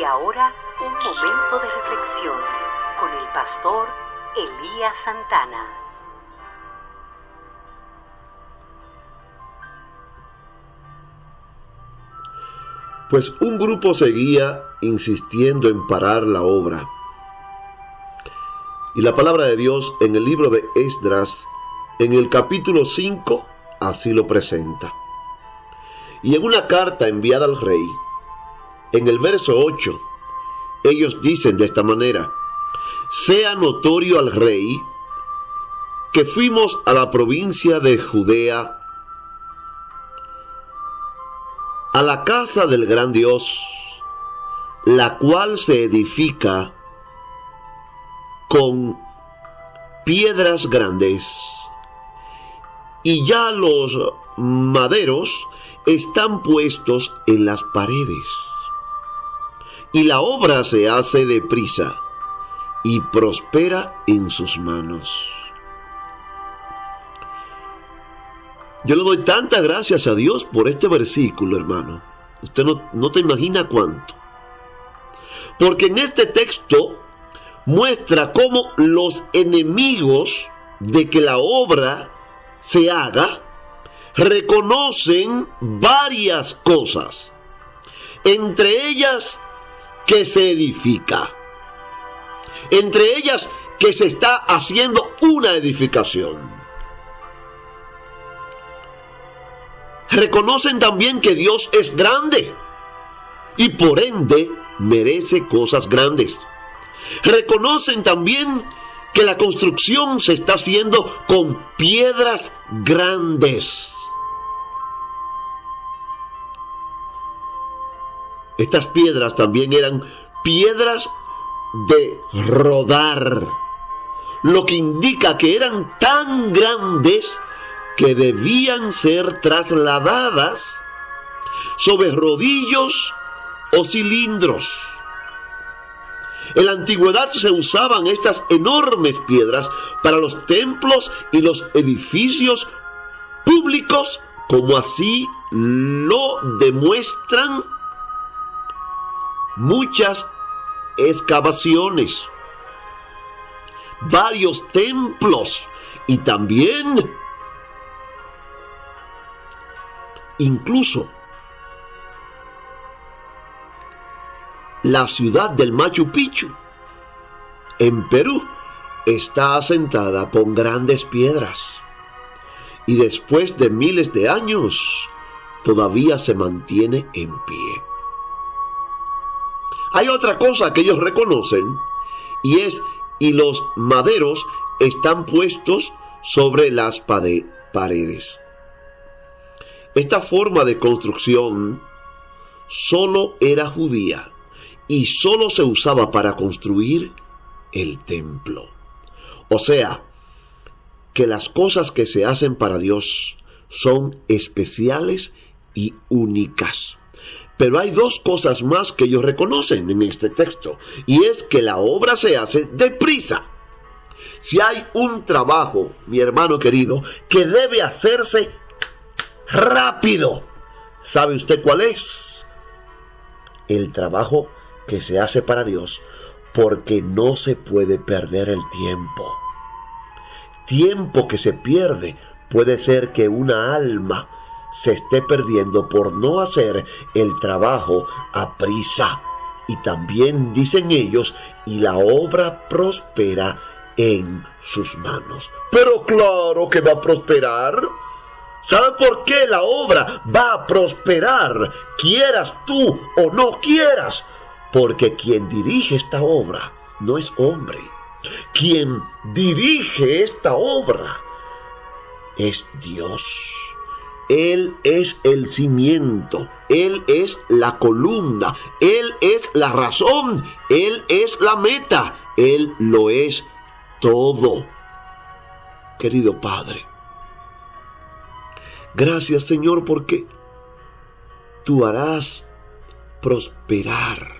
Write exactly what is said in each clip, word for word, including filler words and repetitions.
ahora, un momento de reflexión con el pastor Elías Santana. Pues un grupo seguía insistiendo en parar la obra. Y la palabra de Dios en el libro de Esdras, en el capítulo cinco, así lo presenta. Y en una carta enviada al rey, en el verso ocho, ellos dicen de esta manera: sea notorio al rey que fuimos a la provincia de Judea, a la casa del gran Dios, la cual se edifica con piedras grandes, y ya los maderos están puestos en las paredes, y la obra se hace deprisa y prospera en sus manos. Yo le doy tantas gracias a Dios por este versículo, hermano. Usted no, no te imagina cuánto. Porque en este texto muestra cómo los enemigos de que la obra se haga reconocen varias cosas, entre ellas que se edifica, entre ellas que se está haciendo una edificación. Reconocen también que Dios es grande y por ende merece cosas grandes. Reconocen también que la construcción se está haciendo con piedras grandes. Estas piedras también eran piedras de rodar, lo que indica que eran tan grandes que debían ser trasladadas sobre rodillos o cilindros. En la antigüedad se usaban estas enormes piedras para los templos y los edificios públicos, como así lo demuestran muchas excavaciones, varios templos y también incluso la ciudad del Machu Picchu en Perú está asentada con grandes piedras y después de miles de años todavía se mantiene en pie. Hay otra cosa que ellos reconocen y es y los maderos están puestos sobre las paredes. Esta forma de construcción solo era judía y solo se usaba para construir el templo. O sea, que las cosas que se hacen para Dios son especiales y únicas. Pero hay dos cosas más que ellos reconocen en este texto, y es que la obra se hace deprisa. Si hay un trabajo, mi hermano querido, que debe hacerse rápido, ¿sabe usted cuál es? El trabajo que se hace para Dios, porque no se puede perder el tiempo. Tiempo que se pierde puede ser que una alma se esté perdiendo por no hacer el trabajo a prisa. Y también dicen ellos, y la obra prospera en sus manos. Pero claro que va a prosperar. ¿Sabe por qué la obra va a prosperar? Quieras tú o no quieras. Porque quien dirige esta obra no es hombre. Quien dirige esta obra es Dios. Él es el cimiento, Él es la columna, Él es la razón, Él es la meta, Él lo es todo. Querido Padre, gracias, Señor, porque tú harás prosperar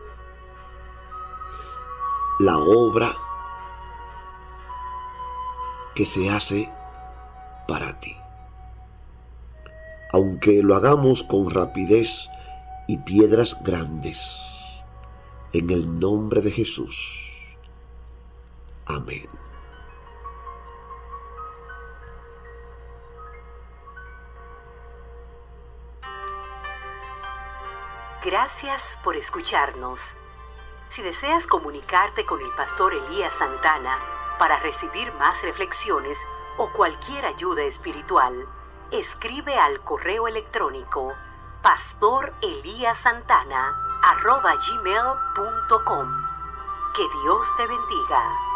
la obra que se hace para ti. Aunque lo hagamos con rapidez y piedras grandes, en el nombre de Jesús. Amén. Gracias por escucharnos. Si deseas comunicarte con el pastor Elías Santana para recibir más reflexiones o cualquier ayuda espiritual, escribe al correo electrónico pastoreliasantana arroba gmail punto com. Que Dios te bendiga.